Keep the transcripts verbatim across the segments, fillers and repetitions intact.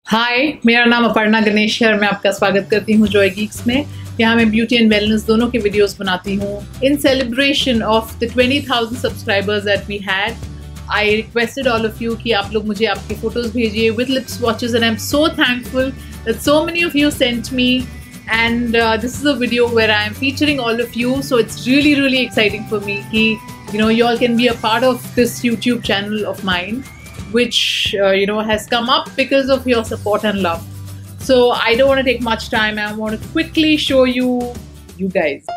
हाय, मेरा नाम aparna गणेश है और मैं आपका स्वागत करती हूँ जॉय गीक्स में। यहाँ मैं ब्यूटी एंड वेलनेस दोनों के वीडियोस बनाती हूँ। In celebration of the twenty thousand subscribers that we had, I requested all of you कि आप लोग मुझे आपके फोटोज भेजिए with lip swatches and I am so thankful that so many of you sent me and uh, this is a video where I am featuring all of you, so it's really really exciting for me ki you know you all can be a part of this YouTube channel of mine, which uh, you know has come up because of your support and love. So I don't want to take much time. I want to quickly show you you guys.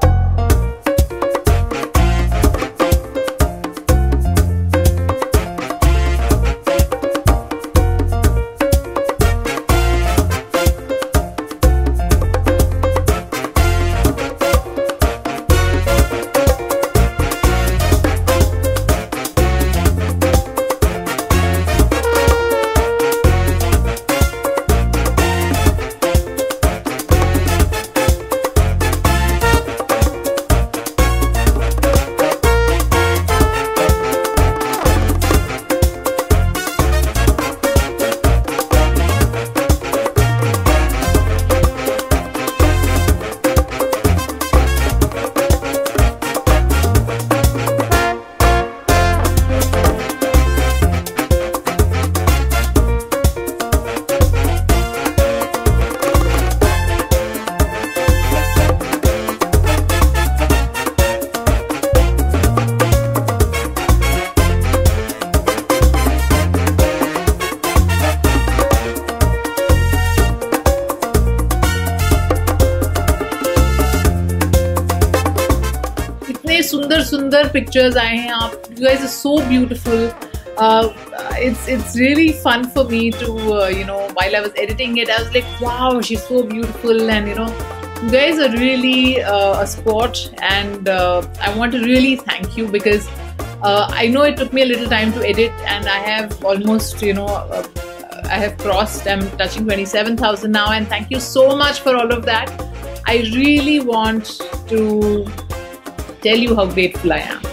सुंदर सुंदर pictures आए हैं आप you guys are so beautiful. uh, it's it's really fun for me to uh, you know while I was editing it I was like wow, she's so beautiful, and you know you guys are really uh, a sport, and uh, I want to really thank you because uh, I know it took me a little time to edit and I have almost you know uh, I have crossed, I'm touching twenty-seven thousand now, and thank you so much for all of that. I really want to tell you how grateful I am.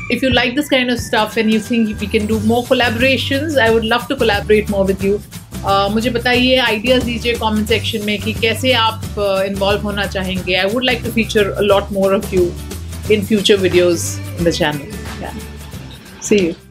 if you like this kind of stuff and you think we can do more collaborations, I would love to collaborate more with you. Uh, मुझे बताइए, ideas दीजिए comment section में कि कैसे आप involve uh, होना चाहेंगे. I would like to feature a lot more of you in future videos in the channel. Yeah. See you.